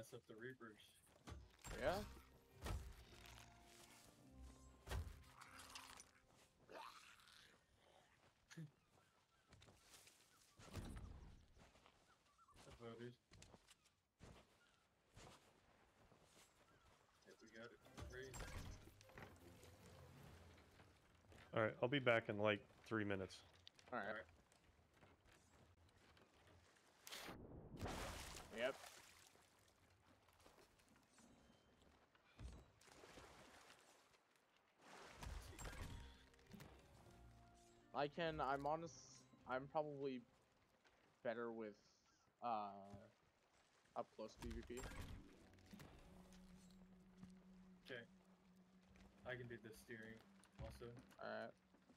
mess up the Reapers. Yeah. I voted. Yeah, we got it. Great. Alright, I'll be back in like 3 minutes. Alright. Yep. I'm probably better with up close PvP. Okay. I can do the steering also. Alright.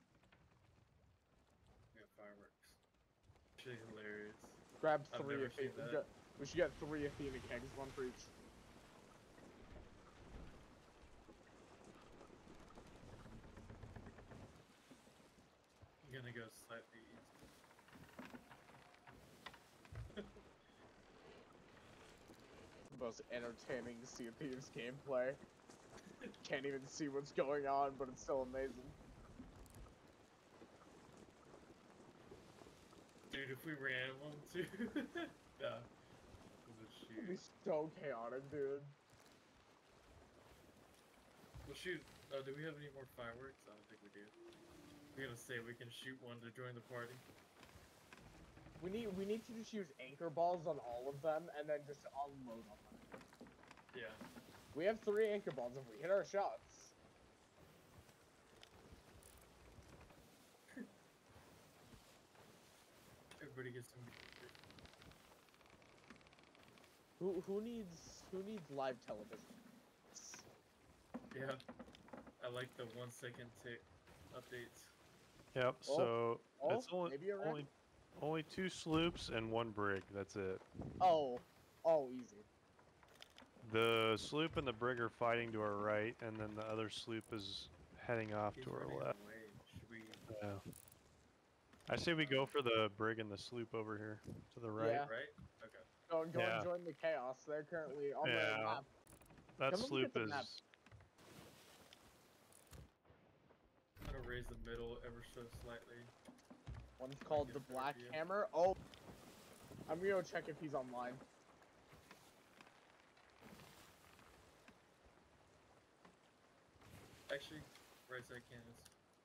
We got fireworks. Actually hilarious. Grab I've three never of seen it. that. We should get 3 Athena kegs, 1 for each. I'm gonna go slightly east. Most entertaining Sea of Thieves gameplay. Can't even see what's going on, but it's still amazing. Dude, if we ran one too. Yeah. It'd be so chaotic, dude. We'll shoot. Oh, do we have any more fireworks? I don't think we do. We're gonna say we can shoot one to join the party. We need to just use anchor balls on all of them and then just unload on them. Yeah. We have 3 anchor balls if we hit our shots. Everybody gets some. Who needs live television? Yeah. I like the 1 second tick updates. Yep, so it's maybe you're right. only 2 sloops and 1 brig, that's it. Oh, easy. The sloop and the brig are fighting to our right, and then the other sloop is heading off He's to our running left. away. Should we? Yeah. I say we go for the brig and the sloop over here to the right. Yeah. Right? Okay. Go and join the chaos. They're currently on the map. That Come sloop look at the is. map. I'm gonna raise the middle ever so slightly. One's called the Black Hammer. Oh, I'm gonna go check if he's online. Actually, right side cannons.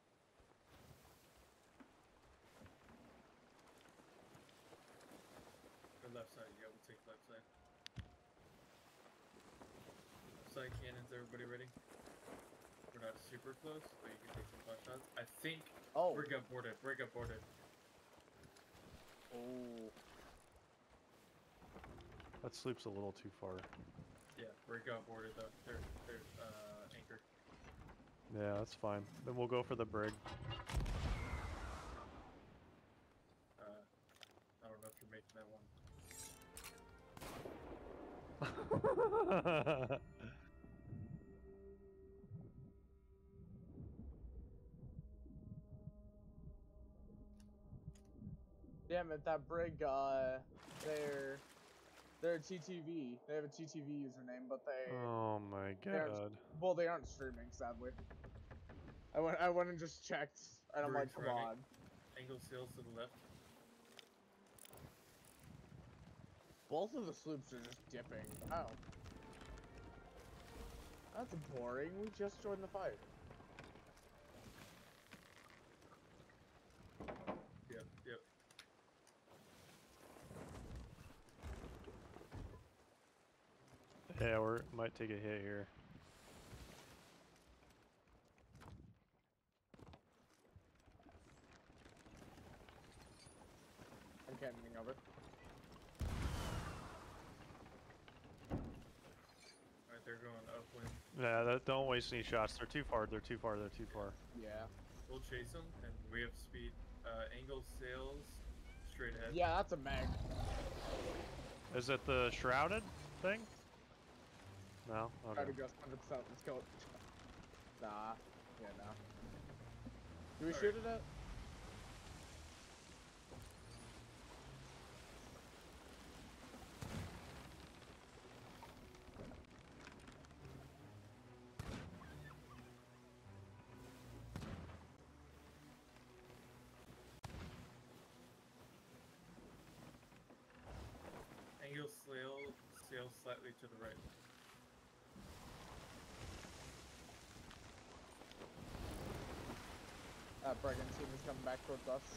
Or left side, yeah, we'll take left side. Left side cannons, everybody ready? We're not super close, but you can take some butt shots. I think brig up boarded, brig up boarded. Oh. That sloop's a little too far. Yeah, brig up boarded though. They're anchored. Yeah, that's fine. Then we'll go for the brig. I don't know if you're making that one. Damn it, that brig, they're a TTV. They have a TTV username, but Oh my god. Well, they aren't streaming, sadly. I went and just checked, and I'm like, come on. Angle sails to the left. Both of the sloops are just dipping. Wow. That's boring. We just joined the fight. Yep, yep. Yeah, we might take a hit here. I'm cannoning over. Alright, they're going upwind. Yeah, don't waste any shots. They're too far. They're too far. They're too far. Yeah. We'll chase them, and we have speed. Angle sails straight ahead. Yeah, that's a mag. Is it the shrouded thing? No? Okay. Try to go 100%. Let's go. Nah. Yeah, nah. Do we shoot it at? he'll sail slightly to the right. Brigand team is coming back towards us.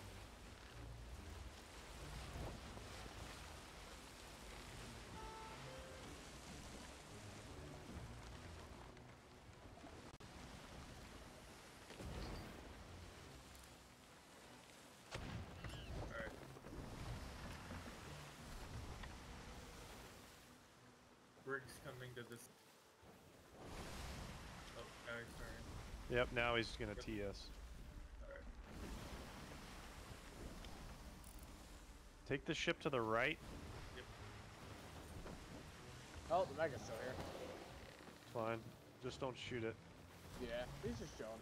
Alright. Briggs coming to this. Oh, now he's turning. Yep, now he's gonna tee us. Alright. Take the ship to the right. Yep. Oh, the Mega's still here. It's fine. Just don't shoot it. Yeah, he's just chilling.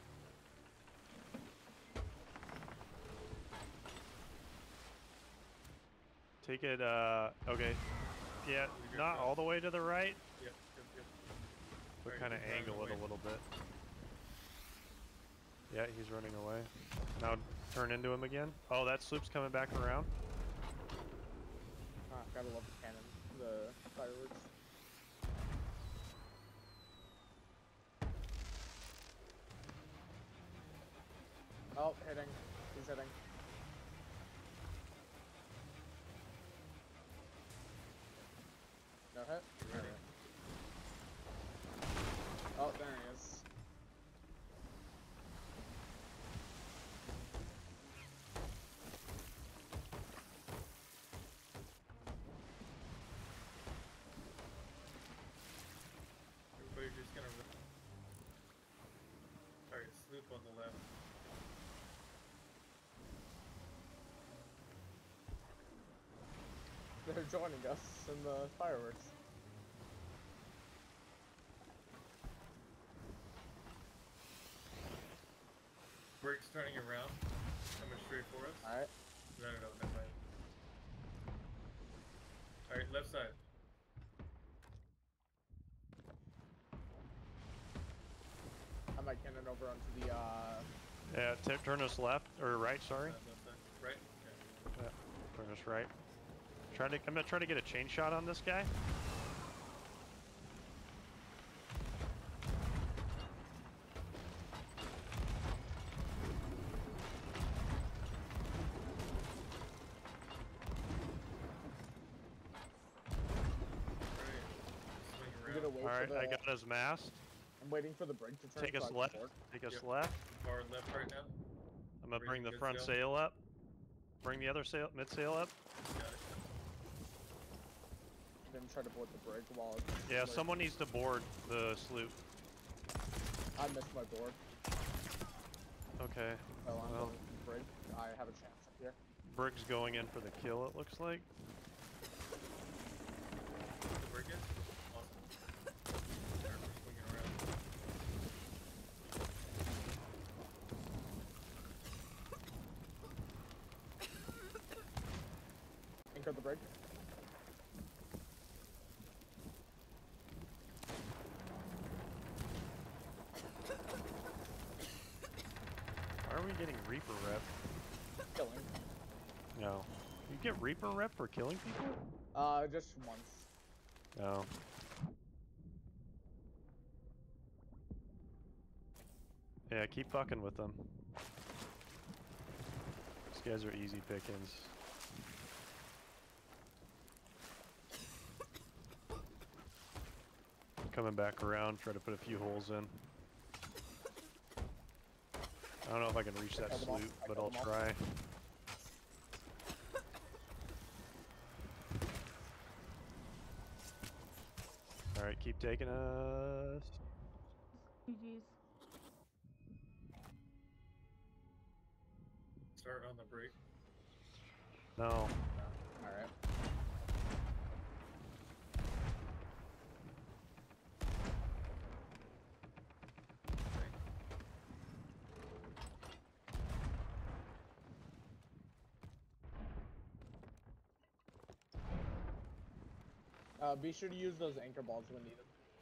Take it, okay. Yeah, not all the way to the right, Yep. but Alright, kind of he's running angle it away. a little bit. Yeah, he's running away. Now turn into him again. Oh, that sloop's coming back around. Ah, gotta love the cannon, the fireworks. Oh, hitting. He's hitting. No hit? Ready? Oh, there he is. Everybody's just gonna run. Alright, sloop on the left. They're joining us in the fireworks. Briggs turning around. Coming straight for us. Alright. No, never mind. Alright, left side. I might cannon over onto the, Yeah, turn us left, or right, sorry. Left side. Right? Okay. Yeah, turn us right. I'm gonna try to get a chain shot on this guy. Swing I'm gonna around. wait Alright, for the, I got his mast. I'm waiting for the brig to turn. Take us so I can left. fork. Take us Yep. left. Far left right now. I'm gonna bring Raising the good front sail. sail up. Bring the other sail, mid sail up. Got it. Then try to board the brig while it's Yeah, like- someone needs to board the sloop. I missed my board. Okay. So I'm Well. going with the brig. I have a chance up here. Briggs going in for the kill, it looks like. The brig is? Awesome. Alright, we're swinging around. Anchor the brig. Why are we getting Reaper rep? Killing. No. You get Reaper rep for killing people? Just once. No. Yeah, keep fucking with them. These guys are easy pickings. Coming back around, try to put a few holes in. I don't know if I can reach that Cut them off. sloop, I but cut I'll them off. try. Alright, keep taking us. GG's. Start on the break. No. Alright. Be sure to use those anchor balls when needed.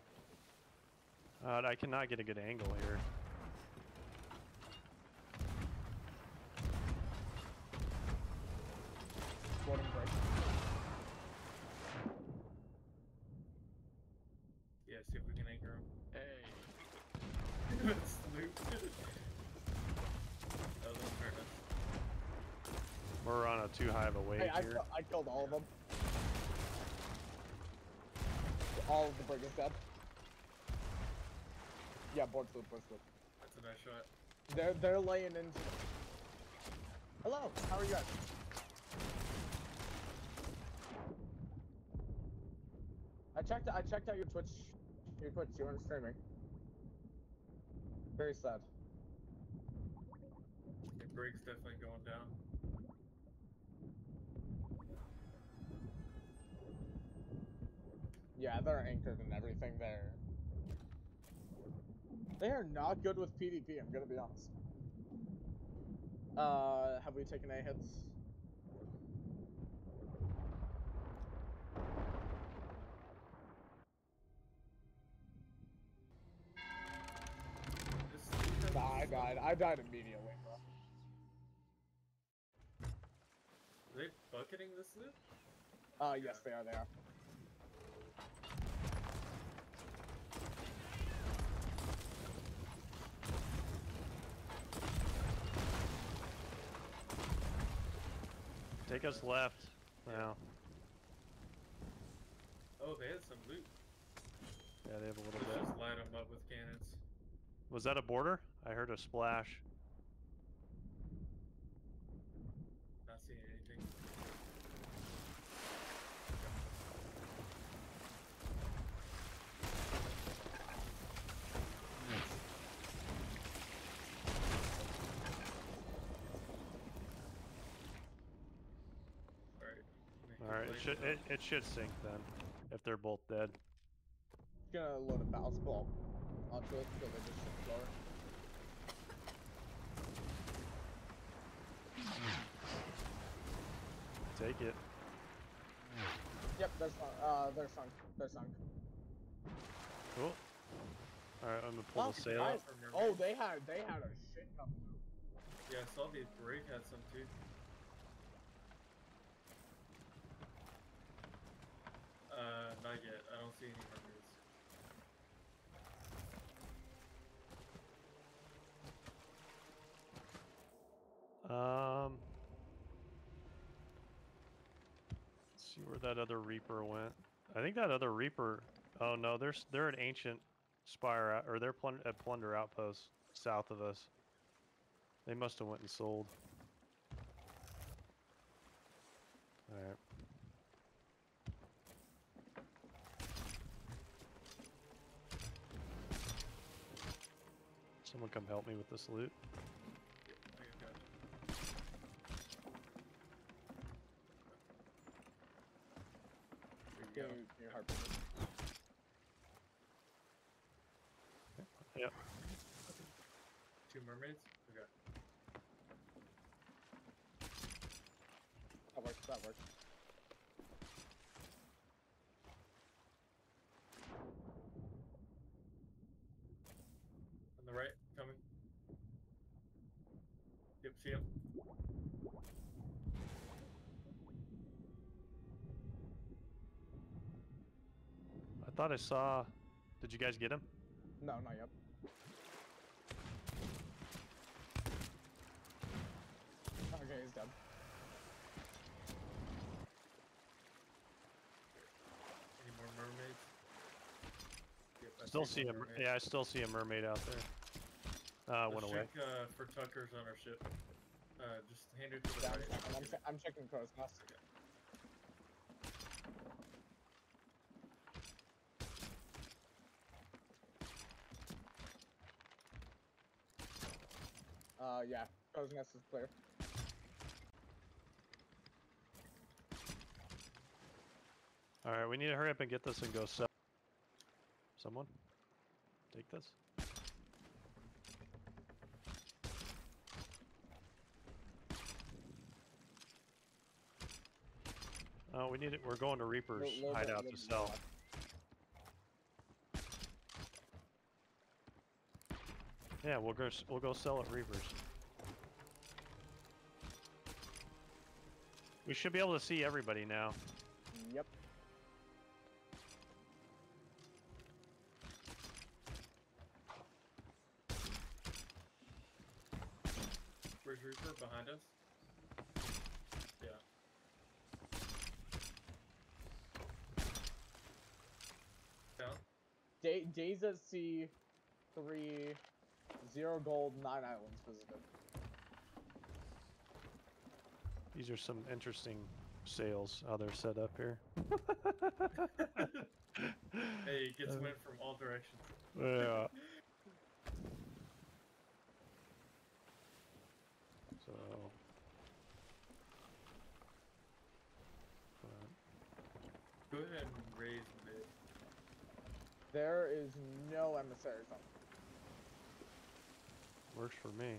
I cannot get a good angle here. Boarding break. see if we can anchor him. Hey. Sloop. Oh, those hurt us. We're on a too high of a wave Hey, here. I killed all of them. All of the brig is dead. Yeah, board sloop, board sloop. That's a nice shot. They're laying into. Hello, how are you guys? I checked out your Twitch. You weren't streaming. Very sad. The brig's definitely going down. Yeah, they're anchored and everything there. They are not good with PvP, I'm gonna be honest. Have we taken any hits? I died immediately, bro. Are they bucketing this loop? Yes, they are. Take us left now. Oh, they had some loot. Yeah, they have a little Let's bit. just light them up with cannons. Was that a border? I heard a splash. Not seeing anything. Alright, it should sink then, if they're both dead. Gonna load a bounce ball onto it so they just sit slower. Take it. Yep, they're sunk. They're sunk. Cool. Alright, I'm gonna pull the sail guys, up. oh, they had a shit ton of loot. Yeah, I saw the brig had some too. Not yet. I don't see any mermaids. Let's see where that other Reaper went. I think that other Reaper. Oh no, they're an ancient spire, or they're at Plunder Outpost south of us. They must have went and sold. All right. Someone come help me with this loot. Can you harpoon it? Yep. 2 mermaids? Okay. That works. On the right, coming. Yep, see him. I thought I saw. Did you guys get him? No, not yet. Okay, he's dead. Any more mermaids? Yep, I Still see see more a mermaids. yeah, I still see a mermaid out there. Went Let's away. check for Tuckers on our ship. Just hand it to the Yeah, right. I'm checking Crow's Nest. Yeah, Crow's Nest is clear. Alright, we need to hurry up and get this and go sell. Someone? Take this. Oh, we need it. We're going to Reaper's hideout to sell. Yeah, we'll go sell at Reaper's. We should be able to see everybody now. Yep. Reaper behind us. Yeah. Down. Days at sea, 3, 0 gold, 9 islands visited. These are some interesting sails, how they're set up here. Hey, it gets wind from all directions. Yeah. So. Go ahead and raise mid. There is no emissaries on. Works for me.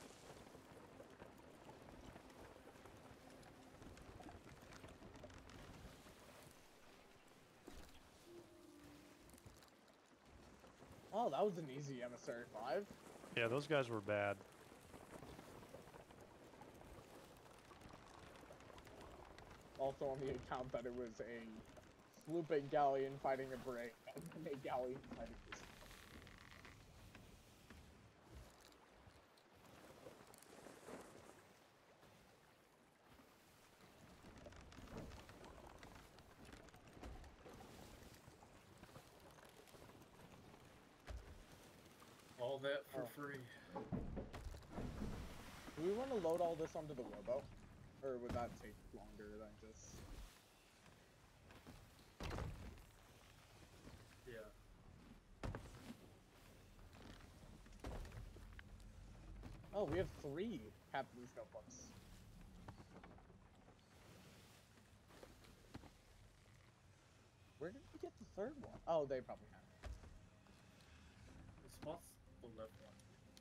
Oh, that was an easy emissary 5. Yeah, those guys were bad. Also on the account that it was a slooping galleon fighting a brig, and then a galleon fighting this. All that for free. Do we want to load all this onto the rowboat? Or would that take longer than just... Yeah. Oh, we have 3 captain's notebooks. Where did we get the 3rd one? Oh, they probably have it. The spot's the left one.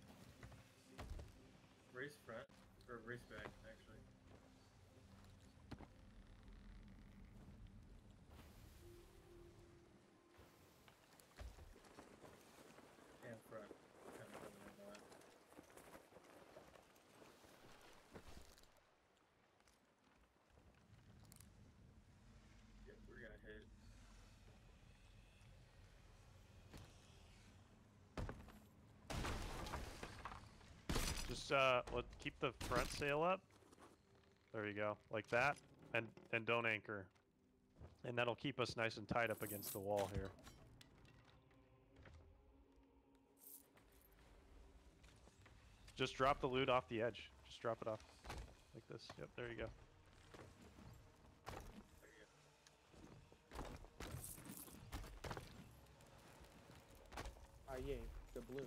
Race front, or race back, actually. And front, kind of coming in that. Yep, we're gonna hit. Just keep the front sail up. There you go, like that, and don't anchor, and that'll keep us nice and tight up against the wall here. Just drop the loot off the edge. Just drop it off, like this. Yep, there you go. Ah, yay, the balloons.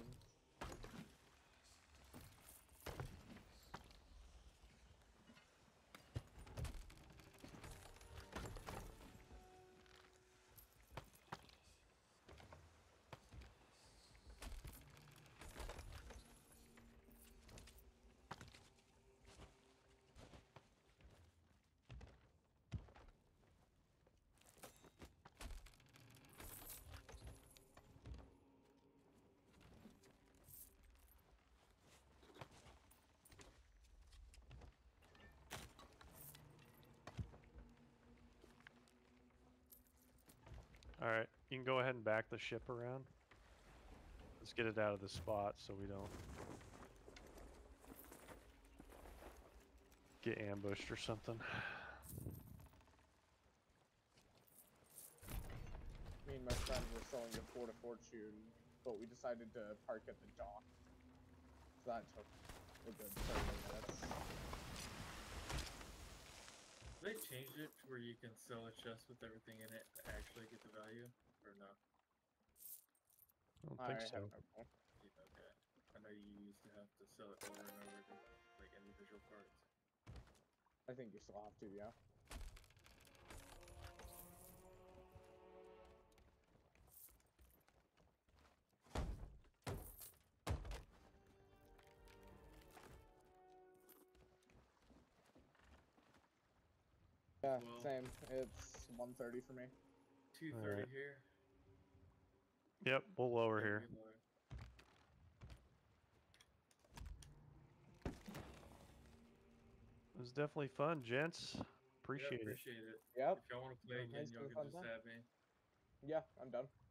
Alright, you can go ahead and back the ship around. Let's get it out of the spot so we don't get ambushed or something. Me and my friend were selling a Fort of Fortune, but we decided to park at the dock. So that took a good 30 minutes. They changed it to where you can sell a chest with everything in it to actually get the value, or no? I don't think so. have no clue. Yeah, okay. I know you used to have to sell it over and over to, like, individual parts. I think you still have to, yeah. Yeah, Well, same. It's 1:30 for me. 2:30 Alright. here. Yep, we'll lower Yeah, here. we lower. It was definitely fun, gents. Yeah, Appreciate it. appreciate it. Yep. If y'all want to play again, Nice y'all and can fun just time. have me. Yeah, I'm done.